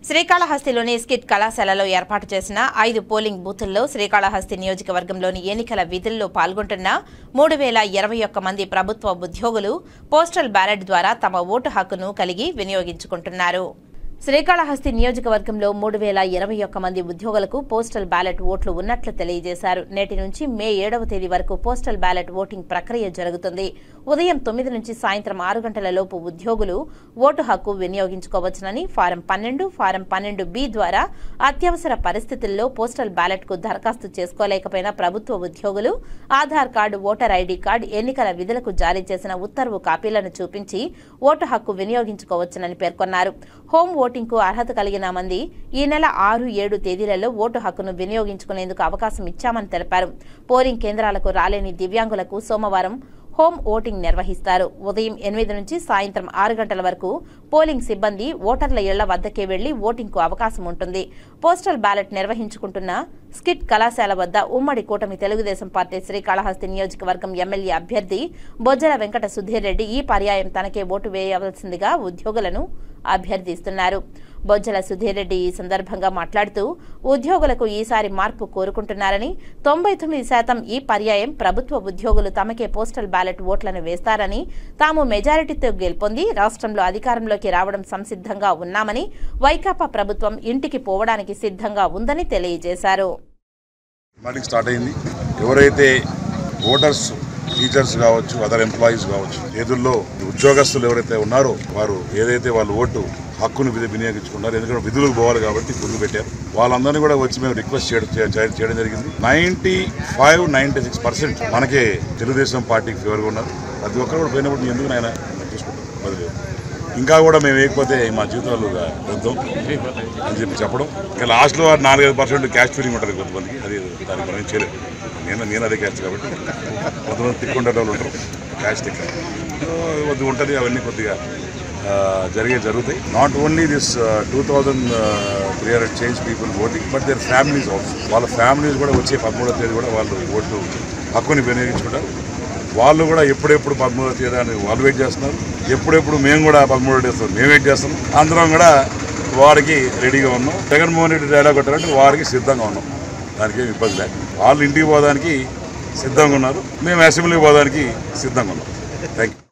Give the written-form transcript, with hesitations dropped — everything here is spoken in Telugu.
శ్రీకాళహస్తిలోని స్కిట్ కళాశాలలో ఏర్పాటు చేసిన 5 పోలింగ్ బూతుల్లో శ్రీకాళహస్తి నియోజకవర్గంలోని ఎన్నికల విధుల్లో పాల్గొంటున్న 3021 మంది ప్రభుత్వ ఉద్యోగులు పోస్టల్ బ్యాలెట్ ద్వారా తమ ఓటు హక్కును కలిగి వినియోగించుకుంటున్నారు. శ్రీకాళహస్తి నియోజకవర్గంలో 3021 మంది ఉద్యోగులకు పోస్టల్ బ్యాలెట్ ఓట్లు ఉన్నట్లు తెలియజేశారు. నేటి నుంచి మే 7వ తేదీ వరకు పోస్టల్ బ్యాలెట్ ఓటింగ్ ప్రక్రియ జరుగుతుంది. ఉదయం 9 నుంచి సాయంత్రం 6 గంటల లోపు ఉద్యోగులు ఓటు హక్కు వినియోగించుకోవచ్చునని ఫారం 12, ఫారం 12B ద్వారా అత్యవసర పరిస్థితుల్లో పోస్టల్ బ్యాలెట్ కు దరఖాస్తు చేసుకోలేకపోయిన ప్రభుత్వ ఉద్యోగులు Aadhaar card, voter ID card, ఎన్నికల విధులకు జారీ చేసిన ఉత్తర్వు కాపీలను చూపించి ఓటు హక్కు వినియోగించుకోవచ్చునని పేర్కొన్నారు. హోం ఓటింగ్ కు అర్హత కలిగిన మంది ఈ నెల 6, 7 తేదీలలో ఓటు హక్కును వినియోగించుకునేందుకు అవకాశం ఇచ్చామని తెలిపారు. పోలింగ్ కేంద్రాలకు రాలేని దివ్యాంగులకు సోమవారం హోం ఓటింగ్ నిర్వహిస్తారు. ఉదయం 8 నుంచి సాయంత్రం 6 గంటల వరకు పోలింగ్ సిబ్బంది ఓటర్ల ఇళ్ల వద్దకే వెళ్లి ఓటింగ్ కు అవకాశం ఉంటుంది. పోస్టల్ బ్యాలెట్ నిర్వహించుకుంటున్న స్కిట్ కళాశాల వద్ద ఉమ్మడి కూటమి తెలుగుదేశం పార్టీ శ్రీకాళహస్తి నియోజకవర్గం ఎమ్మెల్యే అభ్యర్థి బొజ్జల వెంకట సుధీర్ రెడ్డి ఈ పర్యాయం తనకే ఓటు వేయవలసిందిగా ఉద్యోగులను అభ్యర్థిస్తున్నారు. బొజ్జల సుధీర్ రెడ్డి ఈ సందర్భంగా మాట్లాడుతూ ఉద్యోగులకు ఈసారి మార్పు కోరుకుంటున్నారని, 99% ఈ పర్యాయం ప్రభుత్వ ఉద్యోగులు తమకే పోస్టల్ బ్యాలెట్ ఓట్లను వేస్తారని, తాము మెజారిటీతో గెలుపొంది రాష్ట్రంలో అధికారంలోకి రావడం సంసిద్ధంగా ఉన్నామని, వైకాపా ప్రభుత్వం ఇంటికి పోవడానికి సిద్ధంగా ఉందని తెలియజేశారు. ఎవరైతే ఓటర్స్, టీచర్స్ కావచ్చు, అదర్ ఎంప్లాయీస్ కావచ్చు, ఎదురులో ఉద్యోగస్తులు ఎవరైతే ఉన్నారో వారు ఏదైతే వాళ్ళు ఓటు హక్కును వినియోగించుకున్నారు, ఎందుకంటే విధులకు పోవాలి కాబట్టి గుర్తు పెట్టారు. వాళ్ళందరినీ కూడా వచ్చి మేము రిక్వెస్ట్ చేయడం జరిగింది. 95-96% మనకే తెలుగుదేశం పార్టీకి ఫేవర్గా ఉన్నారు. ప్రతి ఒక్కరు కూడా పోయినప్పుడు ఎందుకు నాయన చూసుకుంటాం బదిలీ, ఇంకా కూడా మేము వేయకపోతే మా జీవితాలు వద్దాం అని చెప్పడం. ఇంకా లాస్ట్లో 4-5% క్యాష్ ఫీలింగ్ ఉంటుంది కొంతమందికి, అది దానికి మనం చేయలేదు. నేను అదే క్యాస్ట్ కాబట్టి కొంతమంది తిక్కుండే వాళ్ళు ఉంటారు, క్యాష్ తిక్క కొద్దిగా ఉంటుంది. అవన్నీ కొద్దిగా జరుగుతాయి. Not only this 2300 change people voting, but there families also. వాళ్ళ ఫ్యామిలీస్ కూడా వచ్చే 13వ తేదీ కూడా వాళ్ళు ఓటు హక్కుని వినియోగించుకుంటారు. వాళ్ళు కూడా ఎప్పుడెప్పుడు 13వ తేదీ అని వాళ్ళు వెయిట్ చేస్తున్నారు. ఎప్పుడెప్పుడు మేము కూడా 13వ తేదీ మేము వెయిట్ చేస్తున్నాం. అందరం కూడా వారికి రెడీగా ఉన్నాం. జగన్మోహన్ రెడ్డి డైలాగ్ కొట్టారంటే వారికి సిద్ధంగా ఉన్నాం. దానికి ఏమి ఇబ్బంది లేదు. వాళ్ళు ఇంటికి పోవడానికి సిద్ధంగా ఉన్నారు, మేము అసెంబ్లీకి పోవడానికి సిద్ధంగా ఉన్నాం. Thank you.